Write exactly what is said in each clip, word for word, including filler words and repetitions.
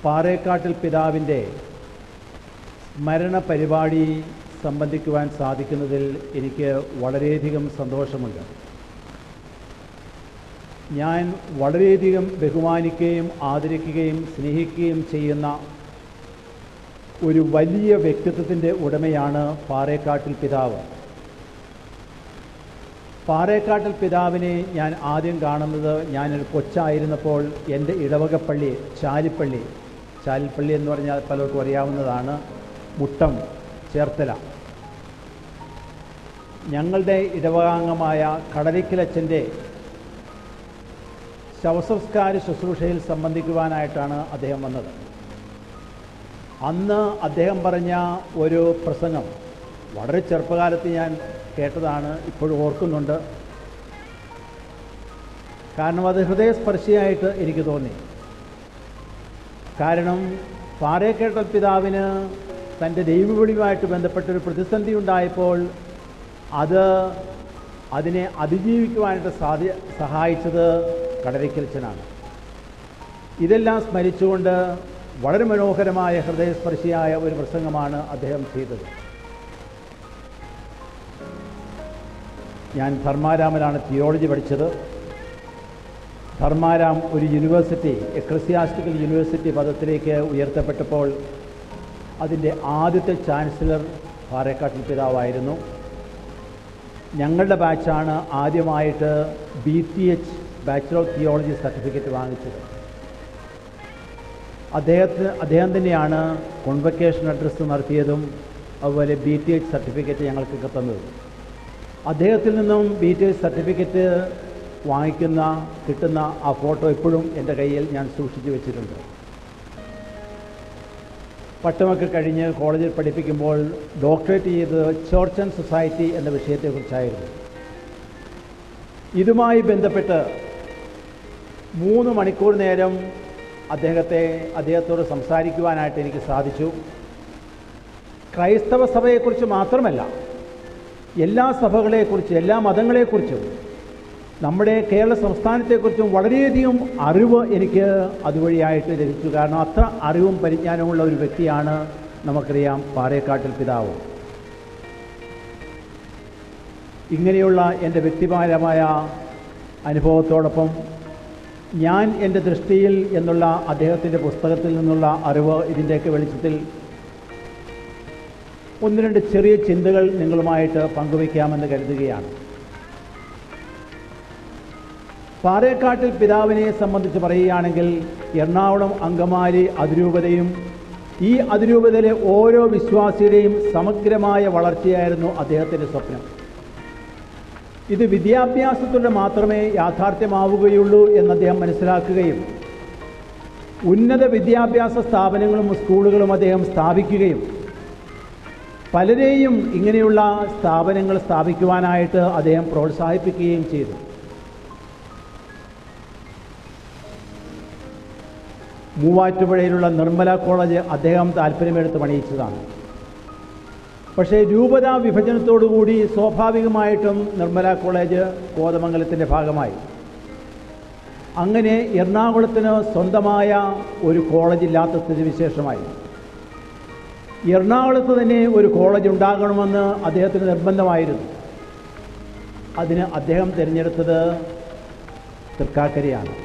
പാറേക്കാട്ടിൽ പിതാവിൻ്റെ സ്മരണ പരിപാടി സംബന്ധിക്കുവാൻ സാധിക്കുന്നതിൽ എനിക്ക് വളരെയധികം സന്തോഷമുണ്ട്. ഞാൻ വളരെയധികം ബഹുമാനിക്കുകയും ആദരിക്കുകയും സ്നേഹിക്കുകയും ചെയ്യുന്ന ഒരു വലിയ വ്യക്തിത്വത്തിൻ്റെ ഉടമയാണ് പാറേക്കാട്ടിൽ പിതാവ്. പാറേക്കാട്ടിൽ പിതാവിനെ ഞാൻ ആദ്യം കാണുന്നത് ഞാനൊരു കൊച്ചായിരുന്നപ്പോൾ എൻ്റെ ഇടവകപ്പള്ളി ചാലിപ്പള്ളി ചാലിപ്പള്ളി എന്ന് പറഞ്ഞാൽ പലർക്കും അറിയാവുന്നതാണ്, മുട്ടം ചേർത്തല. ഞങ്ങളുടെ ഇടവകാംഗമായ കടലിക്കലച്ചൻ്റെ ശവസംസ്കാര ശുശ്രൂഷയിൽ സംബന്ധിക്കുവാനായിട്ടാണ് അദ്ദേഹം വന്നത്. അന്ന് അദ്ദേഹം പറഞ്ഞ ഒരു പ്രസംഗം വളരെ ചെറുപ്പകാലത്ത് ഞാൻ കേട്ടതാണ്, ഇപ്പോഴും ഓർക്കുന്നുണ്ട്. കാരണം അത് ഹൃദയസ്പർശിയായിട്ട് എനിക്ക് തോന്നി. കാരണം പാറേക്കാട്ടിൽ പിതാവിന് തൻ്റെ ദൈവവിളിയുമായിട്ട് ബന്ധപ്പെട്ടൊരു പ്രതിസന്ധി ഉണ്ടായപ്പോൾ അത് അതിനെ അതിജീവിക്കുവാനായിട്ട് സാധി സഹായിച്ചത് കടലിക്കലച്ചനാണ്. ഇതെല്ലാം സ്മരിച്ചുകൊണ്ട് വളരെ മനോഹരമായ ഹൃദയസ്പർശിയായ ഒരു പ്രസംഗമാണ് അദ്ദേഹം ചെയ്തത്. ഞാൻ ധർമാരാമിലാണ് തിയോളജി പഠിച്ചത്. ധർമാരാം ഒരു യൂണിവേഴ്സിറ്റി, എക്ലസിയാസ്റ്റിക്കൽ യൂണിവേഴ്സിറ്റി പദത്തിലേക്ക് ഉയർത്തപ്പെട്ടപ്പോൾ അതിൻ്റെ ആദ്യത്തെ ചാൻസലർ പാറേക്കാട്ടിൽ പിതാവായിരുന്നു. ഞങ്ങളുടെ ബാച്ചാണ് ആദ്യമായിട്ട് B T H bachelor of theology certificate വാങ്ങിച്ചത്. അദ്ദേഹത്തിന് അദ്ദേഹം തന്നെയാണ് കോൺവക്കേഷൻ അഡ്രസ്സ് നടത്തിയതും അതുപോലെ ബി ടി എച്ച് സർട്ടിഫിക്കറ്റ് ഞങ്ങൾക്ക് തന്നതും. അദ്ദേഹത്തിൽ നിന്നും ബി ടി എച്ച് സർട്ടിഫിക്കറ്റ് വാങ്ങിക്കുന്ന കിട്ടുന്ന ആ ഫോട്ടോ ഇപ്പോഴും എൻ്റെ കയ്യിൽ ഞാൻ സൂക്ഷിച്ചു വെച്ചിട്ടുണ്ട്. പട്ടമൊക്കെ കഴിഞ്ഞ് കോളേജിൽ പഠിപ്പിക്കുമ്പോൾ ഡോക്ടറേറ്റ് ചെയ്തത് ചർച്ച് ആൻഡ് സൊസൈറ്റി എന്ന വിഷയത്തെക്കുറിച്ചായിരുന്നു. ഇതുമായി ബന്ധപ്പെട്ട് മൂന്ന് മണിക്കൂർ നേരം അദ്ദേഹത്തെ അദ്ദേഹത്തോട് സംസാരിക്കുവാനായിട്ട് എനിക്ക് സാധിച്ചു. ക്രൈസ്തവ സഭയെക്കുറിച്ച് മാത്രമല്ല, എല്ലാ സഭകളെക്കുറിച്ചും എല്ലാ മതങ്ങളെക്കുറിച്ചും നമ്മുടെ കേരള സംസ്ഥാനത്തെക്കുറിച്ചും വളരെയധികം അറിവ് എനിക്ക് അതുവഴിയായിട്ട് ലഭിച്ചു. കാരണം അത്ര അറിവും പരിജ്ഞാനമുള്ള ഒരു വ്യക്തിയാണ് നമുക്കറിയാം പാറേക്കാട്ടിൽ പിതാവ്. ഇങ്ങനെയുള്ള എൻ്റെ വ്യക്തിപരമായ അനുഭവത്തോടൊപ്പം ഞാൻ എൻ്റെ ദൃഷ്ടിയിൽ എന്നുള്ള അദ്ദേഹത്തിൻ്റെ പുസ്തകത്തിൽ നിന്നുള്ള അറിവ് ഇതിൻ്റെയൊക്കെ വെളിച്ചത്തിൽ ഒന്ന് രണ്ട് ചെറിയ ചിന്തകൾ നിങ്ങളുമായിട്ട് പങ്കുവയ്ക്കാമെന്ന് കരുതുകയാണ്. പാറേക്കാട്ടിൽ പിതാവിനെ സംബന്ധിച്ച് പറയുകയാണെങ്കിൽ എറണാകുളം അങ്കമാലി അതിരൂപതയും ഈ അതിരൂപതയിലെ ഓരോ വിശ്വാസിയുടെയും സമഗ്രമായ വളർച്ചയായിരുന്നു അദ്ദേഹത്തിൻ്റെ സ്വപ്നം. ഇത് വിദ്യാഭ്യാസത്തിലൂടെ മാത്രമേ യാഥാർത്ഥ്യമാവുകയുള്ളൂ എന്ന് അദ്ദേഹം മനസ്സിലാക്കുകയും ഉന്നത വിദ്യാഭ്യാസ സ്ഥാപനങ്ങളും സ്കൂളുകളും അദ്ദേഹം സ്ഥാപിക്കുകയും പലരെയും ഇങ്ങനെയുള്ള സ്ഥാപനങ്ങൾ സ്ഥാപിക്കുവാനായിട്ട് അദ്ദേഹം പ്രോത്സാഹിപ്പിക്കുകയും ചെയ്തു. മൂവാറ്റുപുഴയിലുള്ള നിർമ്മല കോളേജ് അദ്ദേഹം താല്പര്യമെടുത്ത് പണിയിച്ചതാണ്. പക്ഷേ രൂപതാ വിഭജനത്തോടുകൂടി സ്വാഭാവികമായിട്ടും നിർമ്മല കോളേജ് കോതമംഗലത്തിൻ്റെ ഭാഗമായി. അങ്ങനെ എറണാകുളത്തിന് സ്വന്തമായ ഒരു കോളേജ് ഇല്ലാത്ത സ്ഥിതിവിശേഷമായി. എറണാകുളത്ത് തന്നെ ഒരു കോളേജ് ഉണ്ടാകണമെന്ന് അദ്ദേഹത്തിന് നിർബന്ധമായിരുന്നു. അതിന് അദ്ദേഹം തിരഞ്ഞെടുത്തത് തൃക്കാക്കരയാണ്.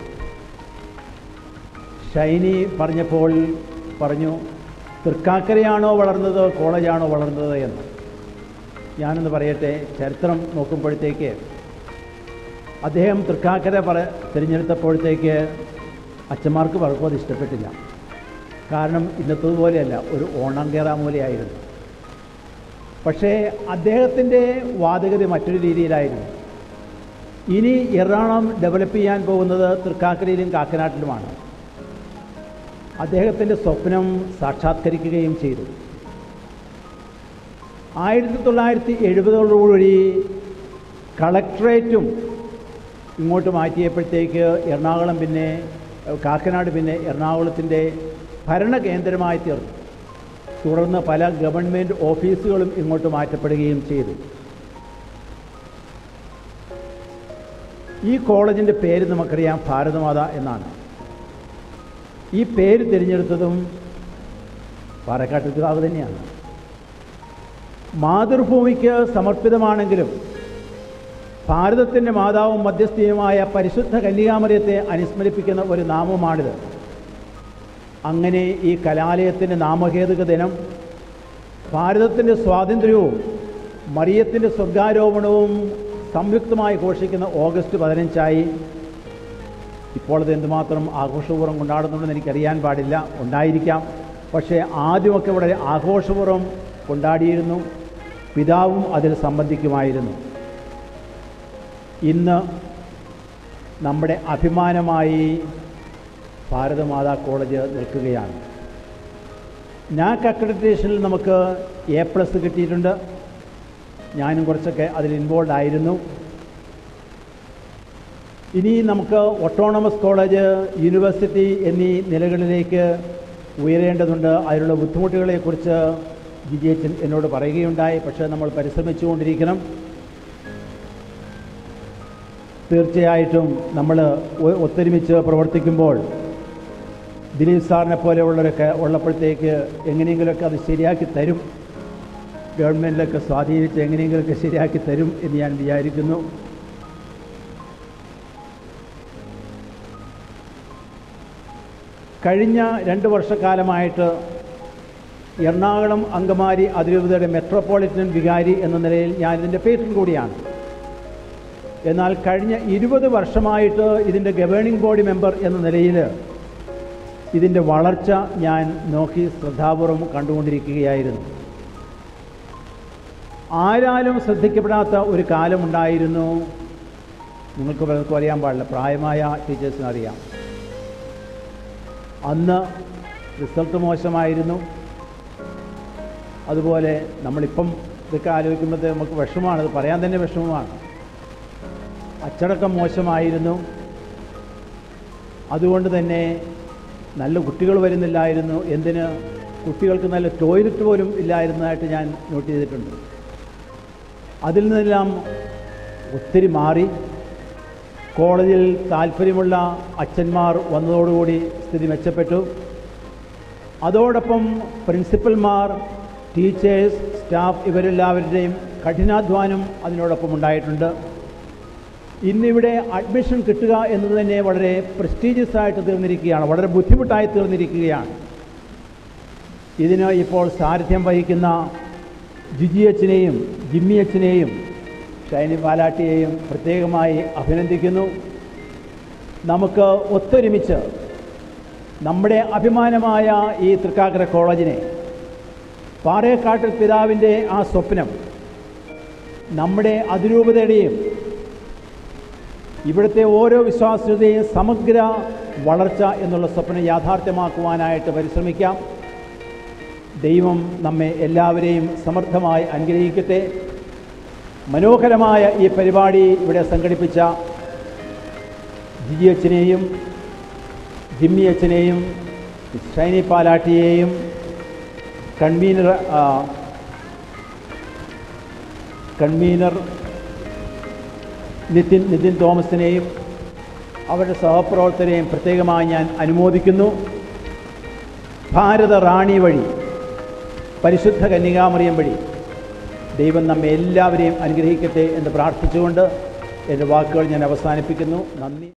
ഷൈനി പറഞ്ഞപ്പോൾ പറഞ്ഞു, തൃക്കാക്കരയാണോ വളർന്നത് കോളേജാണോ വളർന്നത് എന്ന്. ഞാനൊന്ന് പറയട്ടെ, ചരിത്രം നോക്കുമ്പോഴത്തേക്ക് അദ്ദേഹം തൃക്കാക്കര പറ തിരഞ്ഞെടുത്തപ്പോഴത്തേക്ക് അച്ഛന്മാർക്ക് പലർക്കും അത് ഇഷ്ടപ്പെട്ടില്ല. കാരണം ഇന്നത്തതുപോലെയല്ല, ഒരു ഓണംകേറ മൂലയായിരുന്നു. പക്ഷേ അദ്ദേഹത്തിൻ്റെ വാദഗതി മറ്റൊരു രീതിയിലായിരുന്നു. ഇനി എറണാകുളം ഡെവലപ്പ് ചെയ്യാൻ പോകുന്നത് തൃക്കാക്കരയിലും കാക്കനാട്ടിലുമാണ്. അദ്ദേഹത്തിൻ്റെ സ്വപ്നം സാക്ഷാത്കരിക്കുകയും ചെയ്തു. ആയിരത്തി തൊള്ളായിരത്തി എഴുപതോടുകൂടി കളക്ട്രേറ്റും ഇങ്ങോട്ട് മാറ്റിയപ്പോഴത്തേക്ക് എറണാകുളം പിന്നെ കാക്കനാട് പിന്നെ എറണാകുളത്തിൻ്റെ ഭരണകേന്ദ്രമായി തീർന്നു. തുടർന്ന് പല ഗവൺമെൻറ് ഓഫീസുകളും ഇങ്ങോട്ട് മാറ്റപ്പെടുകയും ചെയ്തു. ഈ കോളേജിൻ്റെ പേര് നമുക്കറിയാം ഭാരതമാത എന്നാണ്. ഈ പേര് തിരഞ്ഞെടുത്തതും പാറക്കാട്ടിൽ പിതാവ് തന്നെയാണ്. മാതൃഭൂമിക്ക് സമർപ്പിതമാണെങ്കിലും ഭാരതത്തിൻ്റെ മാതാവും മധ്യസ്ഥയുമായ പരിശുദ്ധ കന്യകാമറിയത്തെ അനുസ്മരിപ്പിക്കുന്ന ഒരു നാമമാണിത്. അങ്ങനെ ഈ കലാലയത്തിൻ്റെ നാമഹേതുക ദിനം ഭാരതത്തിൻ്റെ സ്വാതന്ത്ര്യവും മറിയത്തിൻ്റെ സ്വർഗാരോപണവും സംയുക്തമായി ഘോഷിക്കുന്ന ഓഗസ്റ്റ് പതിനഞ്ചായി. ഇപ്പോൾ അത് എന്തുമാത്രം ആഘോഷപൂർവ്വം കൊണ്ടാടുന്നുണ്ടെന്ന് എനിക്കറിയാൻ പാടില്ല, ഉണ്ടായിരിക്കാം. പക്ഷേ ആദ്യമൊക്കെ വളരെ ആഘോഷപൂർവ്വം കൊണ്ടാടിയിരുന്നു. പിതാവും അതിൽ സംബന്ധിക്കുമായിരുന്നു. ഇന്ന് നമ്മുടെ അഭിമാനമായി ഭാരതമാതാ കോളേജ് നിൽക്കുകയാണ്. നാക് അക്രഡിറ്റേഷനിൽ നമുക്ക് എ പ്ലസ് കിട്ടിയിട്ടുണ്ട്. ഞാനും കുറച്ചൊക്കെ അതിൽ ഇൻവോൾവ് ആയിരുന്നു. ഇനി നമുക്ക് ഓട്ടോണമസ് കോളേജ്, യൂണിവേഴ്സിറ്റി എന്നീ നിലകളിലേക്ക് ഉയരേണ്ടതുണ്ട്. അതിനുള്ള ബുദ്ധിമുട്ടുകളെക്കുറിച്ച് ജിജേച്ചൻ എന്നോട് പറയുകയുണ്ടായി. പക്ഷേ നമ്മൾ പരിശ്രമിച്ചുകൊണ്ടിരിക്കണം. തീർച്ചയായിട്ടും നമ്മൾ ഒത്തൊരുമിച്ച് പ്രവർത്തിക്കുമ്പോൾ ദിലീപ് സാറിനെ പോലെയുള്ളവരൊക്കെ ഉള്ളപ്പോഴത്തേക്ക് എങ്ങനെയെങ്കിലുമൊക്കെ അത് ശരിയാക്കി തരും. ഗവൺമെൻറ്റിലൊക്കെ സ്വാധീനിച്ച് എങ്ങനെയെങ്കിലുമൊക്കെ ശരിയാക്കി തരും എന്ന് ഞാൻ വിചാരിക്കുന്നു. കഴിഞ്ഞ രണ്ട് വർഷക്കാലമായിട്ട് എറണാകുളം അങ്കമാലി അതിരൂപതയുടെ മെട്രോപൊളിറ്റൻ വികാരി എന്ന നിലയിൽ ഞാൻ ഇതിൻ്റെ പേറ്റൺ കൂടിയാണ്. എന്നാൽ കഴിഞ്ഞ ഇരുപത് വർഷമായിട്ട് ഇതിൻ്റെ ഗവേണിംഗ് ബോഡി മെമ്പർ എന്ന നിലയിൽ ഇതിൻ്റെ വളർച്ച ഞാൻ നോക്കി ശ്രദ്ധാപൂർവം കണ്ടുകൊണ്ടിരിക്കുകയായിരുന്നു. ആരാലും ശ്രദ്ധിക്കപ്പെടാത്ത ഒരു കാലമുണ്ടായിരുന്നു. നിങ്ങൾക്ക് പലർക്കും അറിയാൻ പാടില്ല, പ്രായമായ ടീച്ചേഴ്സിനറിയാം. അന്ന് റിസൾട്ട് മോശമായിരുന്നു. അതുപോലെ നമ്മളിപ്പം ഇതൊക്കെ ആലോചിക്കുമ്പോഴത്തെ നമുക്ക് വിഷമമാണ്, അത് പറയാൻ തന്നെ വിഷമമാണ്. അച്ചടക്കം മോശമായിരുന്നു. അതുകൊണ്ട് തന്നെ നല്ല കുട്ടികൾ വരുന്നില്ലായിരുന്നു. എന്തിന്, കുട്ടികൾക്ക് നല്ല ടോയ്ലറ്റ് പോലും ഇല്ലായിരുന്നതായിട്ട് ഞാൻ നോട്ട് ചെയ്തിട്ടുണ്ട്. അതിൽ നിന്നെല്ലാം ഒത്തിരി മാറി. കോളേജിൽ താല്പര്യമുള്ള അച്ഛന്മാർ വന്നതോടുകൂടി സ്ഥിതി മെച്ചപ്പെട്ടു. അതോടൊപ്പം പ്രിൻസിപ്പൽമാർ, ടീച്ചേഴ്സ്, സ്റ്റാഫ് ഇവരെല്ലാവരുടെയും കഠിനാധ്വാനം അതിനോടൊപ്പം ഉണ്ടായിട്ടുണ്ട്. ഇന്നിവിടെ അഡ്മിഷൻ കിട്ടുക എന്നത് തന്നെ വളരെ പ്രസ്റ്റീജിയസ് ആയിട്ട് തീർന്നിരിക്കുകയാണ്, വളരെ ബുദ്ധിമുട്ടായി തീർന്നിരിക്കുകയാണ്. ഇതിന് ഇപ്പോൾ സാരഥ്യം വഹിക്കുന്ന ജിജി അച്ഛനെയും ജിമ്മി അച്ഛനെയും ഷൈനി പാലാട്ടിയെയും പ്രത്യേകമായി അഭിനന്ദിക്കുന്നു. നമുക്ക് ഒത്തൊരുമിച്ച് നമ്മുടെ അഭിമാനമായ ഈ തൃക്കാക്കര കോളേജിനെ, പാറേക്കാട്ടിൽ പിതാവിൻ്റെ ആ സ്വപ്നം, നമ്മുടെ അതിരൂപതയുടെയും ഇവിടുത്തെ ഓരോ വിശ്വാസ്യതയും സമഗ്ര വളർച്ച എന്നുള്ള സ്വപ്നം യാഥാർത്ഥ്യമാക്കുവാനായിട്ട് പരിശ്രമിക്കാം. ദൈവം നമ്മെ എല്ലാവരെയും സമർത്ഥമായി അനുഗ്രഹിക്കട്ടെ. മനോഹരമായ ഈ പരിപാടി ഇവിടെ സംഘടിപ്പിച്ച ജിജി അച്ഛനെയും ജിമ്മി അച്ഛനെയും ഷൈനി പാലാട്ടിയെയും കൺവീനർ കൺവീനർ നിതിൻ നിതിൻ തോമസിനെയും അവരുടെ സഹപ്രവർത്തകരെയും പ്രത്യേകമായി ഞാൻ അനുമോദിക്കുന്നു. ഭാരത റാണി വഴി, പരിശുദ്ധ കന്യകാമറിയം വഴി ദൈവം നമ്മെ എല്ലാവരെയും അനുഗ്രഹിക്കട്ടെ എന്ന് പ്രാർത്ഥിച്ചുകൊണ്ട് എൻ്റെ വാക്കുകൾ ഞാൻ അവസാനിപ്പിക്കുന്നു. നന്ദി.